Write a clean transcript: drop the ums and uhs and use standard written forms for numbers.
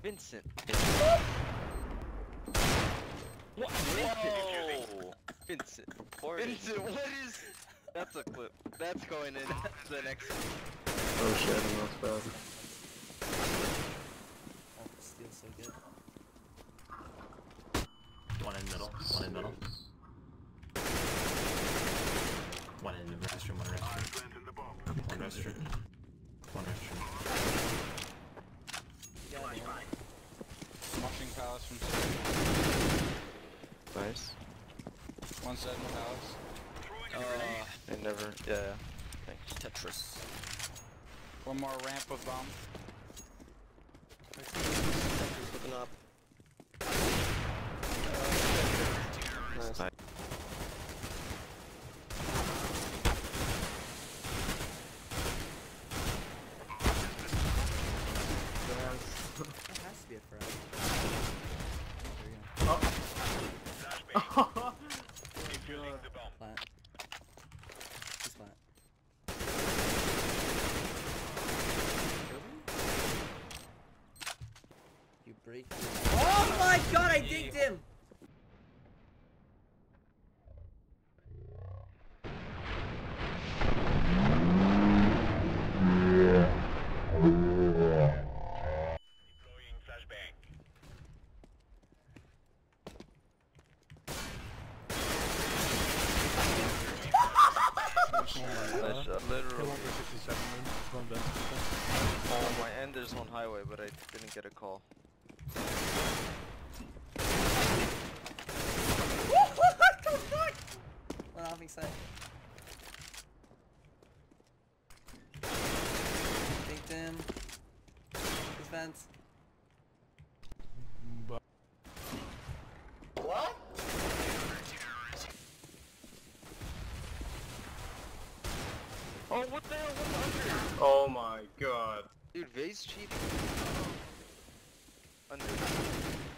Vincent. What? Whoa! Vincent. Vincent, what is? That's a clip. That's going in the next. Oh shit, I'm not bad. Oh, steel's so good. One in middle. One in middle. One in restroom. One restroom. One restroom. One restroom. Yeah, man. Watching Palace from Nice. one side in the Palace. I never. Yeah. Thanks. Tetris. One more ramp with bomb. Looking up. Nice. Nice. That has to be a frag. Plant. He's plant. You break. Oh my god, I digged him! Deploying flashbang. Nice shot. Literally. 67 going down. Oh, my end is on highway, but I didn't get a call. What the fuck? Well, I'm excited. Digged him. His vents. What? Oh, what the hell? What's under? Oh my god. Dude, Vay's cheating. Under.